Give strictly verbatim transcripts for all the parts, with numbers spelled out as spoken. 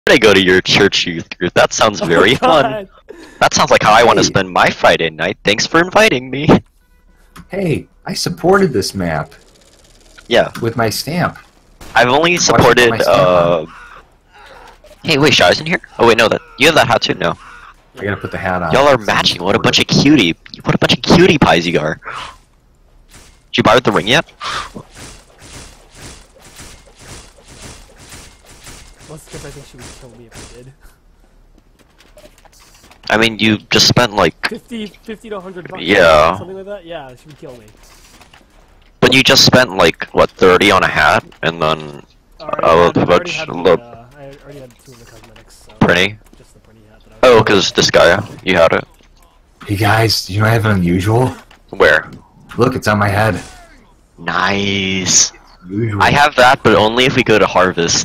I go to your church youth group. That sounds very Oh, fun. That sounds like how I want to Hey. spend my Friday night. Thanks for inviting me. Hey, I supported this map Yeah, with my stamp. I've only put supported, my stamp uh... Hey, wait, Shaw's in here? Oh wait, no, that you have that hat too? No. I gotta put the hat on. Y'all are matching. What a bunch of cutie. What a bunch of cutie pies you are. Did you buy the ring yet? Let's skip. I think she would kill me if I did. I mean, you just spent like... fifty, fifty to one hundred bucks. Yeah. Something like that? Yeah, she would kill me. But you just spent like, what, thirty on a hat? And then... Alright, Oh, I, the I already bunch- had the, look. uh, I already had two of the cosmetics, so... Pretty? Just the pretty hat that I Oh, cause this guy, you had it. Hey guys, do you know I have an unusual? Where? Look, it's on my head. Nice. Unusual. I have that, but only if we go to Harvest.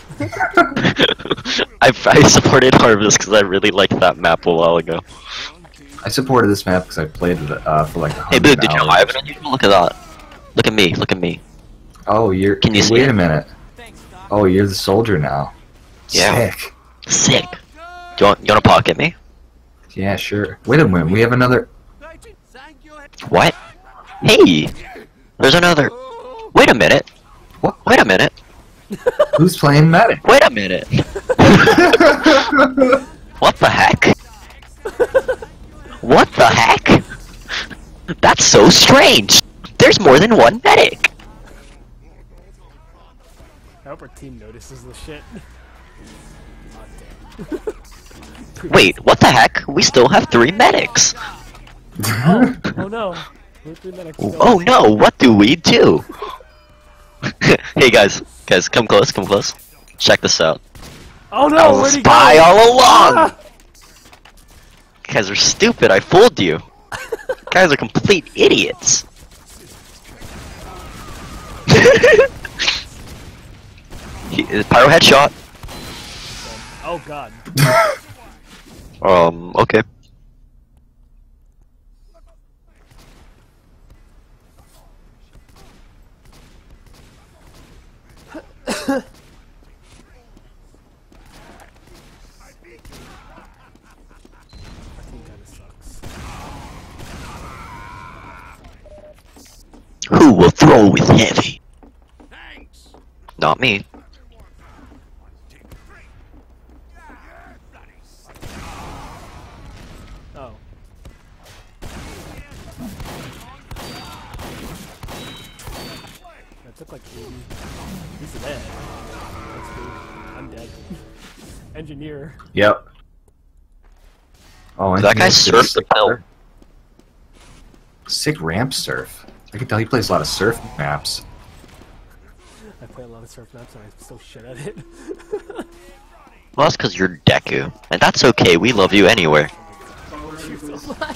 I, I supported Harvest because I really liked that map a while ago. I supported this map because I played it uh, for like a Hey, hundred dude, did you know I hours. have an unusual? Look at that. Look at me, look at me. Oh, you're. Can you see Wait it? a minute. Oh, you're the soldier now. Yeah. Sick. Sick. Do you want, you want to pocket me? Yeah, sure. Wait a minute. We have another. What? Hey! There's another... Wait a minute. What? Wait a minute. Who's playing medic? Wait a minute. What the heck? What the heck? That's so strange. There's more than one medic. I hope our team notices this shit. Oh, damn. Wait, what the heck? We still have three medics. Oh, oh no. We're three medics still. Oh no, what do we do? Hey guys, guys, come close, come close. Check this out. Oh no, I was where'd a he spy go? all along! Ah! You guys are stupid, I fooled you. You guys are complete idiots. he, pyro headshot. Oh god. Um, okay. Our team kinda sucks. Who will throw with heavy? Not me. Oh. That took like eighty. He's dead. That's good. I'm dead. Engineer. Yep. Oh, That guy engineer's pretty surfed the sick pill. there. Sick ramp surf. I can tell he plays a lot of surf maps. I play a lot of surf maps and I'm so shit at it. Well, that's because you're Deku. And that's okay, we love you anyway. so much.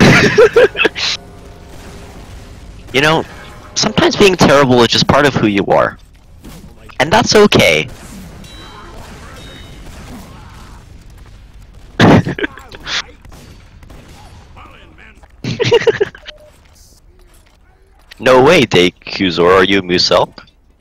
You know, sometimes being terrible is just part of who you are. And that's okay. No way, Dekuzor, are you Musel?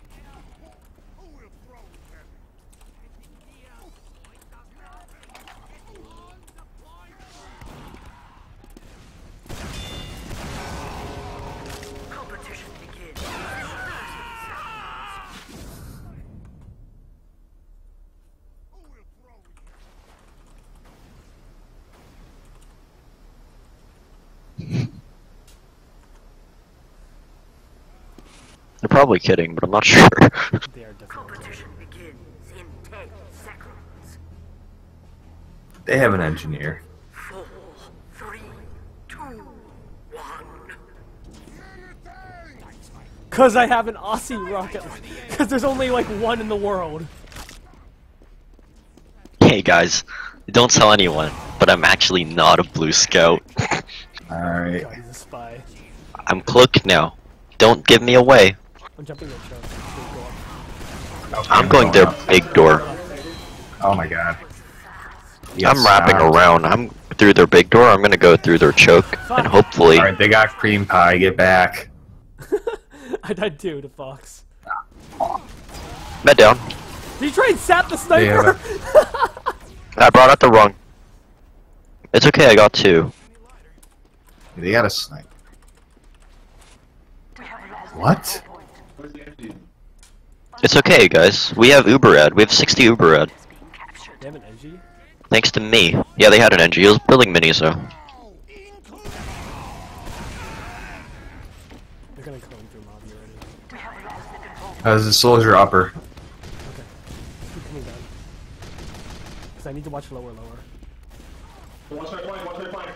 They're probably kidding, but I'm not sure. They are definitely. begins in ten seconds. They have an engineer. Four, three, two, one. Cause I have an Aussie rocket. Cause there's only like one in the world. Hey guys, don't tell anyone, but I'm actually not a Blue Scout. Alright. God, he's a spy. I'm cloaked now. Don't give me away. I'm jumping the truck. I'm going their up. big door. Oh my god. He got I'm wrapping stopped. around. I'm through their big door. I'm gonna go through their choke, and hopefully. Alright, they got cream pie. Get back. I died too to Fox. Med down. Did you try and sap the Yeah. sniper? I brought out the wrong. It's okay, I got two. They got a snipe. What? It's okay, guys. We have Uber Ed. We have sixty Uber Ed. They have an N G? Thanks to me. Yeah, they had an N G. It was building minis, though. They're gonna come through Mobby already. Uh, there's a soldier upper. Okay. Keep coming down. Because I need to watch lower, lower. Watch my point, watch my point.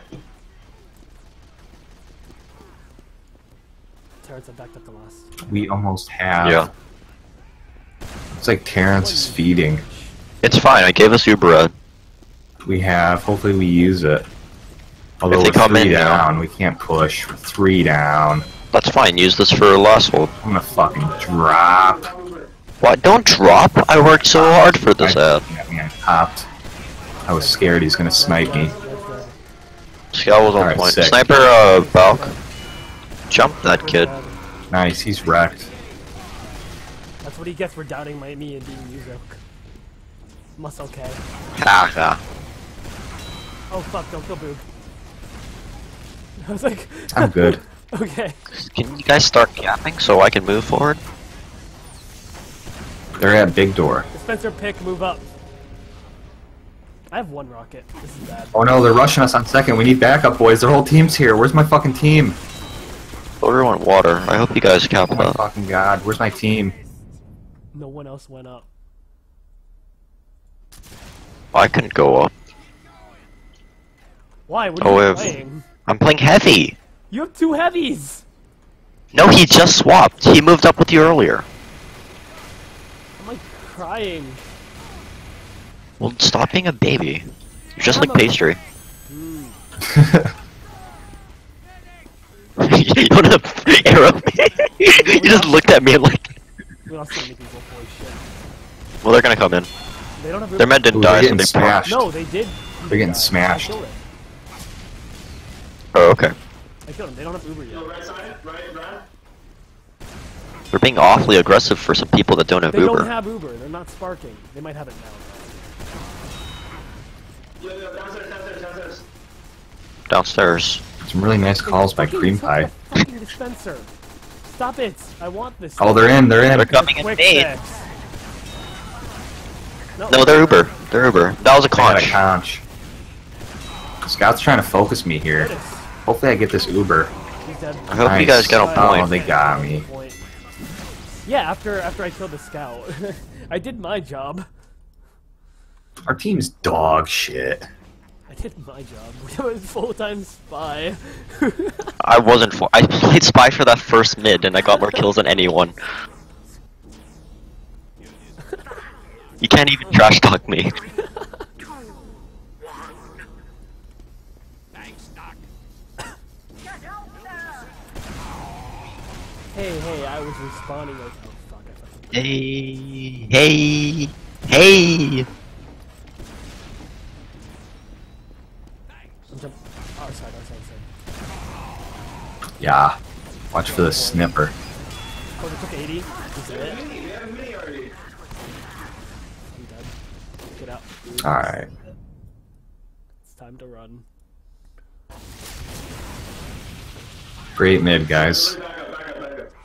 Terrence, I backed up the last. We almost have. Yeah. It's like Terrence is feeding. It's fine, I gave us Uber Ed. We have. Hopefully we use it. Although If they we're come three in now. down, we can't push. We're three down. That's fine, use this for last hold. I'm gonna fucking drop. What? Don't drop! I worked so hard for this I, ad. I mean, I popped. I was scared he's gonna snipe me. Scout was on Alright, point. sick. Sniper, uh, Valk. Jump that kid. Nice, he's wrecked. That's what he gets for doubting my me and being Yuzok. Muscle K. Ha ha. Oh fuck, don't kill Boog. I was like... I'm good. Okay. Can you guys start capping so I can move forward? They're at big door. Dispenser pick, move up. I have one rocket. This is bad. Oh no, they're rushing us on second. We need backup, boys. Their whole team's here. Where's my fucking team? Everyone water. I hope you guys cap Oh my that. fucking god. Where's my team? No one else went up. I couldn't go up. Why? What Oh, are you if- playing? I'm playing heavy. You have two heavies! No, he just swapped. He moved up with you earlier. I'm like crying. Well, stop being a baby. You're just I'm like a- pastry. You don't have arrow me. You just looked at me like. We lost so many people, holy shit. Well, they're gonna come in. They don't have Their men didn't Ooh, die, they're so getting they smashed. No, they did. They're getting Uh, smashed. I killed it. Oh, okay. I killed them. They don't have Uber yet. Right side, right, right. They're being awfully aggressive for some people that don't have They Uber. don't have Uber. They're not sparking. They might have it now. Yeah, yeah, downstairs, downstairs, downstairs. Downstairs. Some really nice calls by Fucking Cream fuck Pie. the fucking dispenser. Stop it! I want this. Oh, they're in. They're in. They're coming in Quick main. fix. No, they're Uber. They're Uber. That was a I got a conch. conch. Scout's trying to focus me here. There it is. Hopefully I get this Uber. He's dead. I hope you Nice. guys get on Oh, point. they got me. Point. Yeah, after after I killed the scout, I did my job. Our team's dog shit. I did my job. We have a full-time spy. I wasn't. For I played spy for that first mid, and I got more kills than anyone. You can't even trash talk me. Hey, hey, I was responding like, oh fuck, I fucking... Hey, hey, hey! I'm jump... Our side, our side, our side. Yeah. Watch for the snipper. Oh, they took eighty. Is it? I'm dead. Get out. dude. Alright. It's time to run. Great mid, guys. Back up, back up, back up.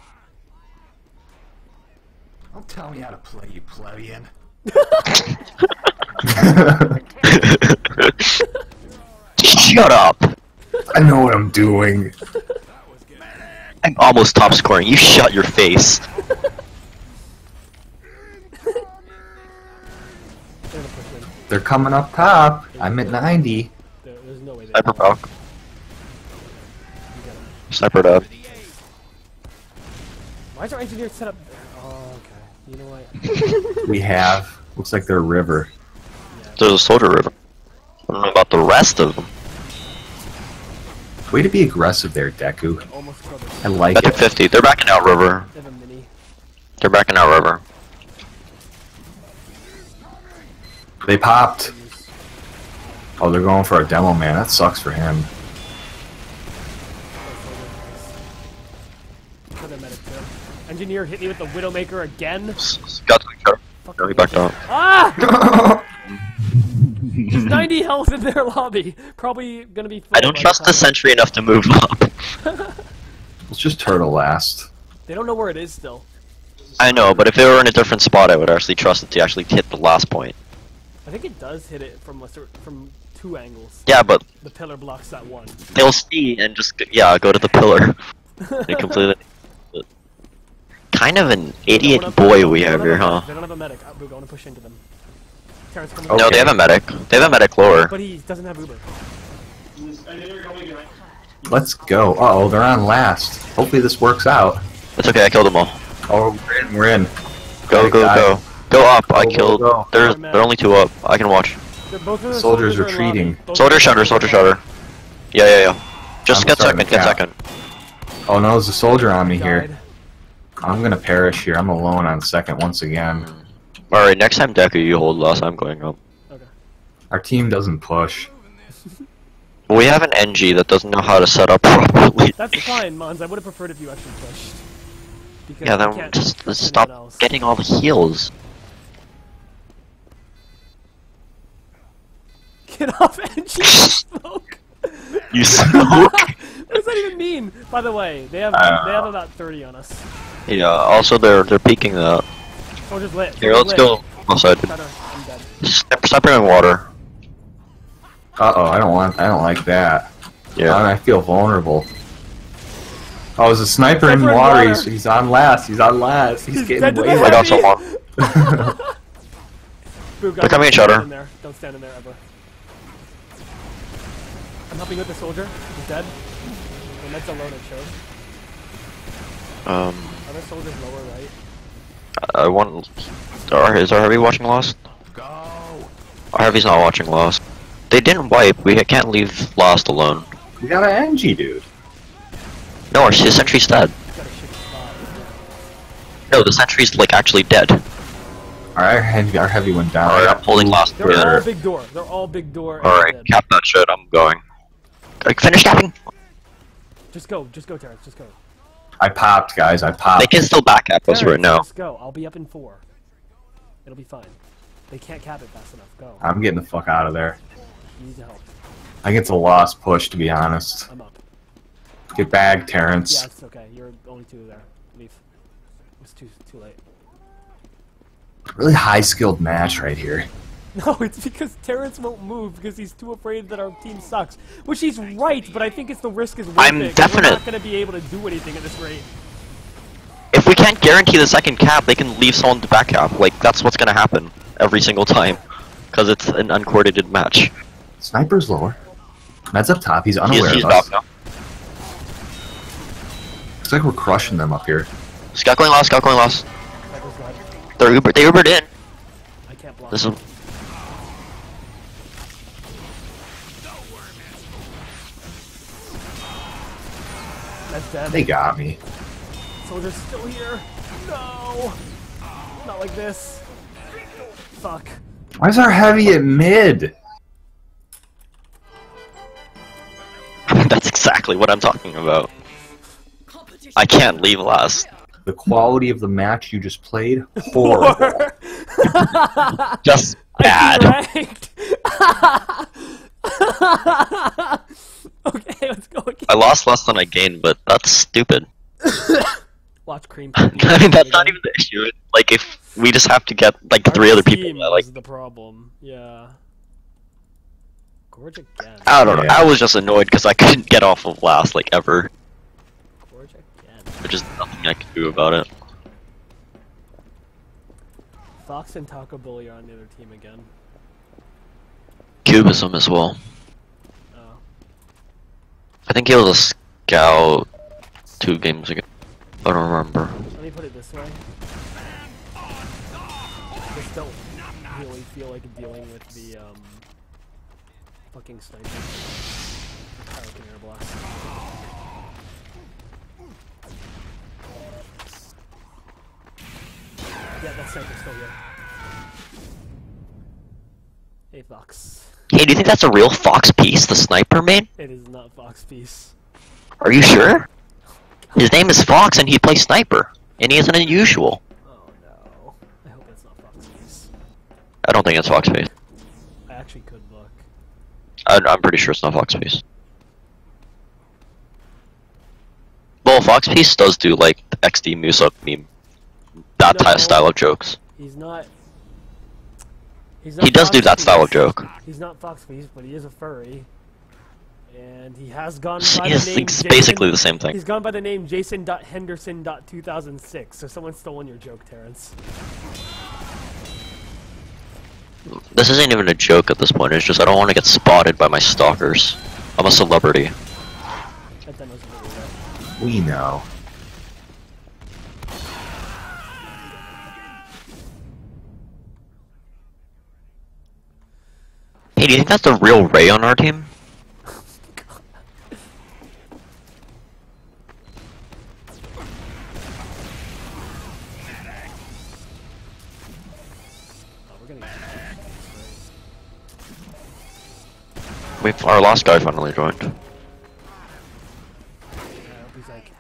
Don't tell me how to play, you plebeian. Shut up! I know what I'm doing. I'm almost top scoring. You shut your face. They're gonna push in. They're coming up top. I'm at ninety. There, there's no way they Sniper Valk. You get 'em. Snipered up. Why is our engineer set up there? Oh, okay. You know what? We have. Looks like they're a river. There's a soldier river. I don't know about the rest of them. Way to be aggressive there, Deku. Almost killed it. I like I took it. fifty. They're backing out river. They have a mini. They're backing out river. They popped. Oh, they're going for a demo man. That sucks for him. Kill their medic too. Engineer hit me with the Widowmaker again. S- Scout took care. fucking No, he backed up. Ah! There's ninety health in their lobby. Probably gonna be. I don't trust the sentry enough to move up. Let's just turtle last. They don't know where it is still. I know, but if they were in a different spot, I would actually trust it to actually hit the last point. I think it does hit it from a cer- from two angles. Yeah, but The pillar blocks that one. they'll see and just, g- yeah, go to the pillar. They completely... Kind of an idiot They don't boy have- we they don't have here, a- huh? They don't have a medic. Uh, Uber, I want to push into them. Terrence, come Okay. No, they have a medic. They have a medic lower. But he doesn't have Uber. I knew you were coming behind. Let's go. Uh oh, they're on last. Hopefully this works out. It's okay, I killed them all. Oh, we're in. We're in. Go, Okay, go, guys. go. Go up, I Go, go, killed... go. There's, there are only two up. I can watch. They're both of the Soldiers soldiers are in retreating. lobby. Both Soldier of them shutter, are soldier in lobby. shutter. Yeah, yeah, yeah. Just I'm get starting second, to get cap. second. Oh no, there's a soldier on me here. Died. I'm gonna perish here. I'm alone on second once again. Alright, next time Deku you hold last, I'm going up. Okay. Our team doesn't push. We have an N G that doesn't know how to set up properly. That's fine, Mons. I would have preferred if you actually pushed. Because Yeah, you then can't just trust stop anyone else. getting all the heals. Get off N G smoke. You smoke? What does that even mean? By the way, they have I don't they have know. about thirty on us. Yeah, also they're they're peeking that. Soldiers lit. Here, Soldiers let's lit. go. Left side. Shutter. I'm dead. Step, step in water. Uh oh, I don't want. I don't like that. Yeah. I feel vulnerable. Oh, there's a sniper in Sniper in water. water. He's, he's on last. He's on last. He's, He's getting dead to way. the I got heavy. someone. Boo, guys, They're coming don't in, Shutter. stand in there. Don't stand in there ever. I'm helping with the soldier. He's dead. And that's alone it showed. Um, Other soldiers lower right. I want. Are, is our Heavy watching Lost? Go. Our Heavy's not watching Lost. They didn't wipe. We can't leave Lost alone. We got an N G, dude. No, our sentry's dead. He's got a shit spot. No, the sentry's like actually dead. Our heavy, our heavy went down. Alright, I'm holding Lost They're all together. big door. They're all big door. and Alright, dead. cap that shit. I'm going. Like, finish capping. Just go. Just go, Terrence. Just go. I popped, guys. I popped. They can still back cap us Terrence, right now. Just go. I'll be up in four. It'll be fine. They can't cap it fast enough. Go. I'm getting the fuck out of there. You need to help. I think it's a lost push, to be honest. I'm up. Get bagged, Terrence. Yeah, it's okay. You're only two there. Leave. It's too too late. Really high skilled match right here. No, it's because Terrence won't move because he's too afraid that our team sucks. Which he's right, but I think it's the risk is worth I'm it. 'cause definite. We're not going to be able to do anything at this rate. If we can't guarantee the second cap, they can leave someone to back cap. Like, that's what's gonna happen every single time. Because it's an uncoordinated match. Sniper's lower. Med's up top. He's He's, unaware he's of us. off now. Looks like we're crushing them up here. Scout going lost, scout going lost. Sniper's dead. They're Uber, they Ubered in. I can't block. This is... That's dead. They got me. Soldier's still here. No! Not like this. Fuck. Why is our heavy at mid? That's exactly what I'm talking about. I can't leave last. The quality of the match you just played? Horrible. Just bad. Ranked. Okay, let's go again. I lost less than I gained, but that's stupid. Watch Cream. I mean, that's not even the issue. It's like, if we just have to get, like, Our three other people team that, like, is the problem. Yeah. Gorge again. I don't know. Yeah. I was just annoyed because I couldn't get off of last, like, ever. Gorge again. There's just nothing I could do about it. Fox and Taco Bully are on the other team again. Cubism as well. Oh. I think he was a scout two games ago. I don't remember. Let me put it this way. I just don't really feel like dealing with the, um... fucking sniper. Hurricane Air Blast. Yeah, that sniper's still here. Hey, Fox. Hey, do you think that's a real Fox piece, the sniper main? It is not Fox Piece. Are you sure? His name is Fox and he plays sniper. And he is an unusual. Oh no. I hope it's not Fox Piece. I don't think it's Fox Face. I actually could look. I, I'm pretty sure it's not Fox Face. Well, Fox Face does do like the X D Musa meme, that No. type style of jokes. He's not. He's not He does do Fox that style of Face. joke. He's not Fox Face, but he is a furry. And he has gone It's, by it's, the name it's Jason, basically the same thing. He's gone by the name Jason Henderson two thousand six, so someone's stolen your joke, Terrence. This isn't even a joke at this point. It's just I don't want to get spotted by my stalkers. I'm a celebrity. That demo's really good. We know. Hey, do you think that's the real Ray on our team? Oh, we're gonna get We've, our last guy finally joined. I hope he's like.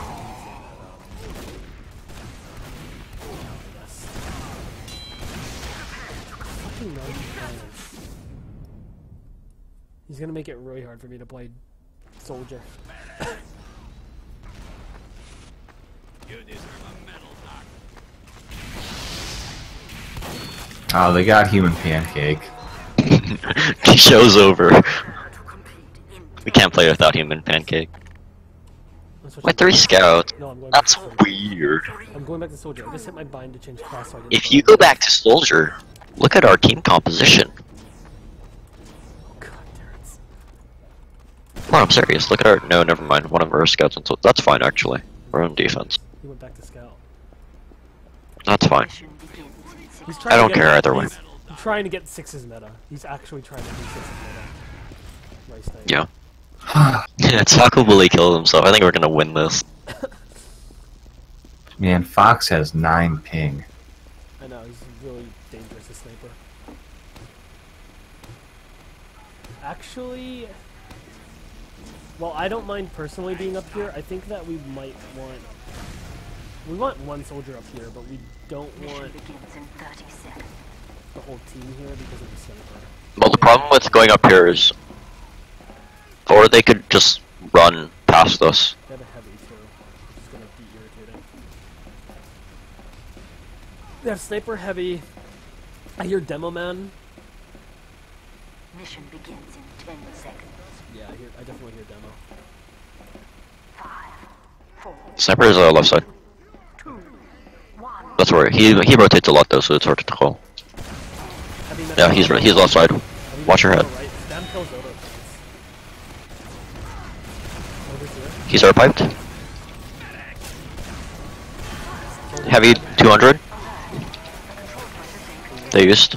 Fucking ninety planets. He's gonna make it really hard for me to play Soldier. Oh, they got Human Pancake. Show's over. To compete in We can't play without Human Pancake. I'm switching My three back- scouts. No, I'm going That's back to Soldier. weird. I'm going back to Soldier. I just hit my bind to change class. So I didn't If put you it- go back to Soldier, look at our team composition. Oh god, Terrence. No, I'm serious. Look at our. No, never mind. One of our scouts. And so that's fine actually. We're on defense. He went back to scout. That's fine. mission begins in six. He's trying I to don't get, care either way. He's trying to get sixes meta. He's actually trying to do sixes meta. Rice Knight. Yeah. Yeah, Taco Bully killed himself. I think we're gonna win this. Man, Fox has nine ping. I know, he's really dangerous, a sniper. Actually, well, I don't mind personally being up here. I think that we might want... We want one soldier up here, but we don't Mission want begins in thirty seconds. the whole team here because of the sniper. Well, the problem with going up here is, or they could just run past us. They have a heavy too, which is gonna be irritating. They have sniper heavy. I hear Demo Man. Mission begins in ten seconds. Yeah, I hear. I definitely hear Demo. Five, four, Sniper is uh, left side. two, one. That's where he he rotates a lot though, so it's hard to call. Heavy metal Yeah, he's auto. he's left side. Heavy Watch your metal head. Right. Stam kills auto points. Over here. He's air piped. Heavy two hundred. They used.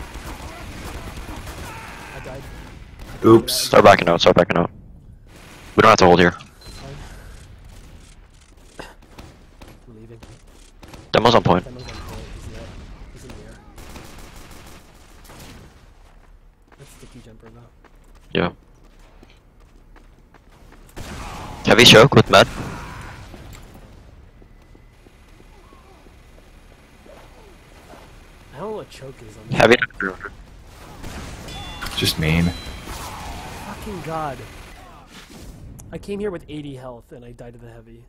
I died. Oops. Start backing out. Start backing out. We don't have to hold here. Fine. I'm leaving. Demo's on point. Demo's on point. He's in the, he's in the air. That's sticky jumper though. Yeah. Heavy choke with med. I don't know what choke is on this. Heavy. Just mean. Fucking god. I came here with eighty health and I died to the heavy.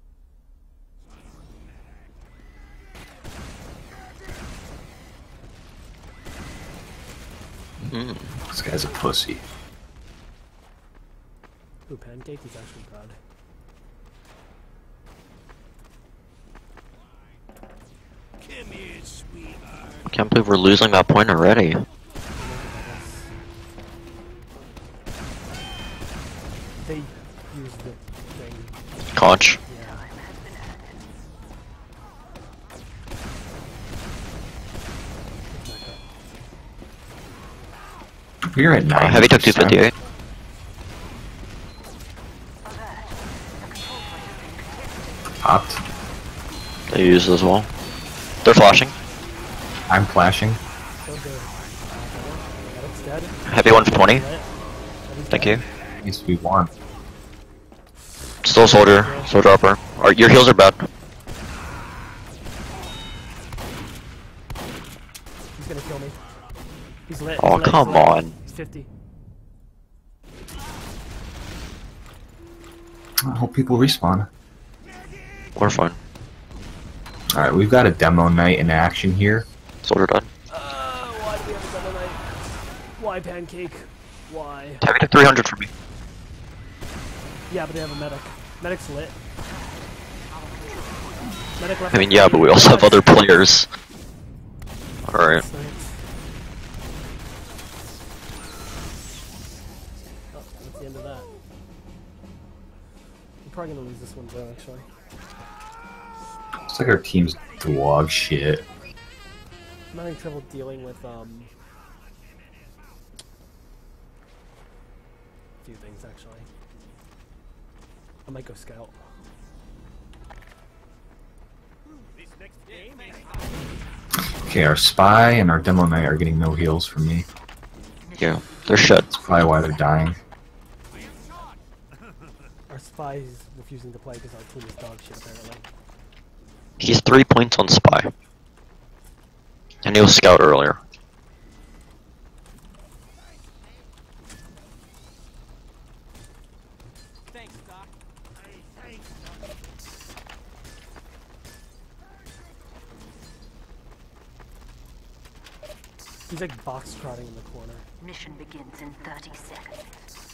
Mm. This guy's a pussy. Ooh, Pancake is actually proud. Can't believe we're losing that point already. They use the thing. Conch. Yeah. We're at Uh, nine. heavy took two fifty-eight. Popped. They used as well. They're flashing. I'm flashing. So good. Alex dead. Heavy one for twenty. Right. Heavy's Thank dead. you. At least we won. Still soldier. Soldier upper. Our, your heals are bad. He's gonna kill me. He's lit. Oh, he's lit, come he's lit. on. He's fifty. I hope people respawn. We're fine. Alright, we've got a demo night in action here. Soldier done. Uh, why do we have a demo night? Why pancake? Why? Heavy to three hundred for me. Yeah, but they have a medic. Medic's lit. Medic left I mean, yeah, but we also have other players. Alright. That's nice. Oh, that's the end of that. I'm probably gonna lose this one though, actually. Looks like our team's dog shit. I'm having trouble dealing with, um... a few things, actually. I might go scout. Okay, our spy and our demo knight are getting no heals from me. Yeah, they're shit. That's probably why they're dying. Our spy is refusing to play because our team is dog shit, apparently. He's three points on spy. And he was scout earlier. He's like box trotting in the corner. Mission begins in thirty seconds.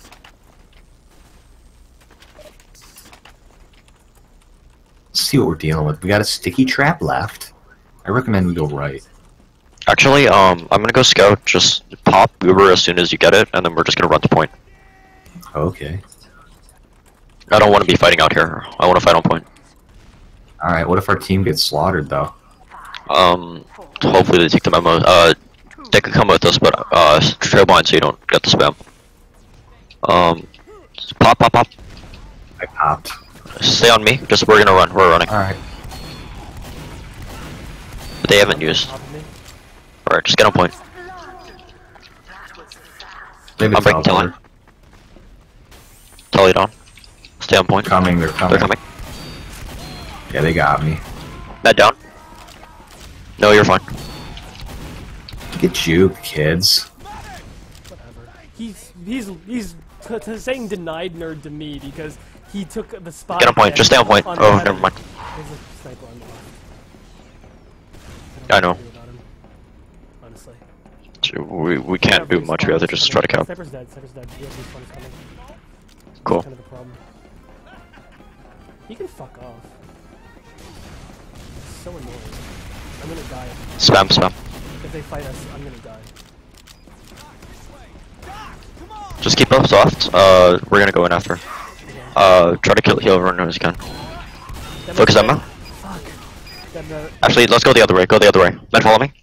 Let's see what we're dealing with. We got a sticky trap left. I recommend we go right. Actually, um, I'm gonna go scout, just pop Uber as soon as you get it, and then we're just gonna run to point. Okay. I don't want to be fighting out here. I want to fight on point. Alright, what if our team gets slaughtered, though? Um, hopefully they take the memo. Uh, they could come with us, but, uh, trail behind so you don't get the spam. Um, pop, pop, pop. I popped. Stay on me, just we're gonna run, we're running. Alright. But they haven't used. Top of me. Alright, just get on point. Maybe I'm breaking teleporter. Tell you down. Stay on point. Coming, they're coming. They're coming. Yeah, they got me. Med down. No, you're fine. Get juked, kids. Whatever. He's he's he's t t saying denied nerd to me because he took the spot. Get on point, just stay on point. the Oh, head never of- mind. There's a sniper on the left. I don't know. what to do about him, honestly. We, we can't do much, we have to just try to cap. Sniper's dead, Sniper's dead. Yeah, this one is coming. Cool. Kind of a problem. He can fuck off. It's so annoying. I'm gonna die. Spam, spam. If they fight us, I'm gonna die. Just keep up soft. Uh, we're gonna go in after. Uh, try to kill heal everyone as you can. That Focus might- Emma. Fuck. That might- Actually, let's go the other way. Go the other way. Men, follow me.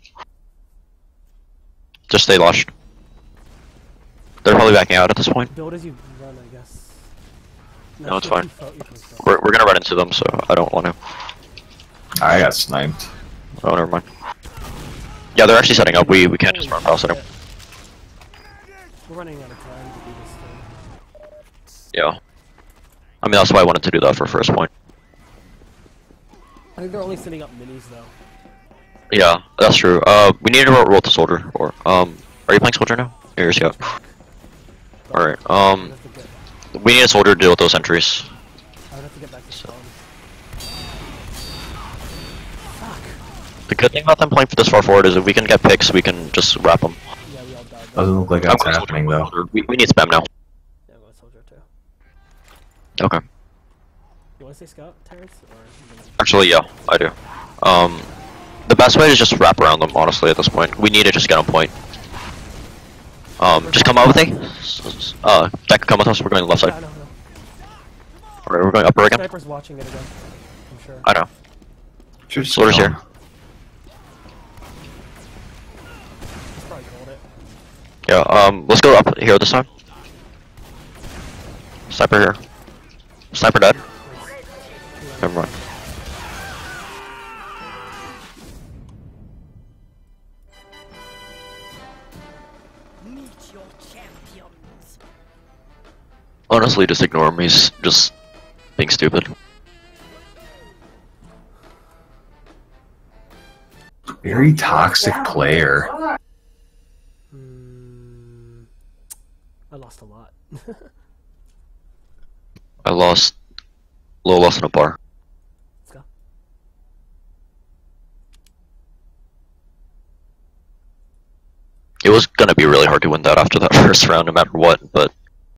Just stay lodged. They're probably backing out at this point. Build as you run, I guess. No, it's you- you fine. fo- you focus. We're, we're gonna run into them, so I don't want to. I got sniped. Oh, never mind. Yeah, they're actually setting up. We we can't just run past them. Shit. We're running out of time to do this thing. Yeah. I mean, that's why I wanted to do that for first point. I think they're only setting up minis though. Yeah, that's true. Uh, we need to roll, roll to soldier. Or um, are you playing soldier now? Here, you go. All right. I Um, would have to get, we need a soldier to deal with those entries. I would have to get back to spawn. Fuck. The good thing about them playing for this far forward is if we can get picks, we can just wrap them. Yeah, we all died. though. Doesn't look like I'm that's going happening, soldier, though. soldier. We, we need spam now. Yeah, I'm going soldier too. Okay. You want to say scout, Terrence? Or you gonna- Actually, yeah, I do. Um, the best way is just wrap around them, honestly, at this point. We need to just get on point. Um, just come out with me. S- s- Uh, Deck, come with us, we're going to the left Yeah, I side. know, I know. Alright, we're going upper again. Sniper's watching it again. I'm sure. I know. Just Soldier's here. He's probably called it. Yeah, um, let's go up here this time. Sniper here. Sniper dead. Never mind. Honestly, just ignore him. He's just being stupid. Very toxic player. Hmm. I lost a lot. I lost a little less than a bar. Let's go. It was gonna be really hard to win that after that first round, no matter what, but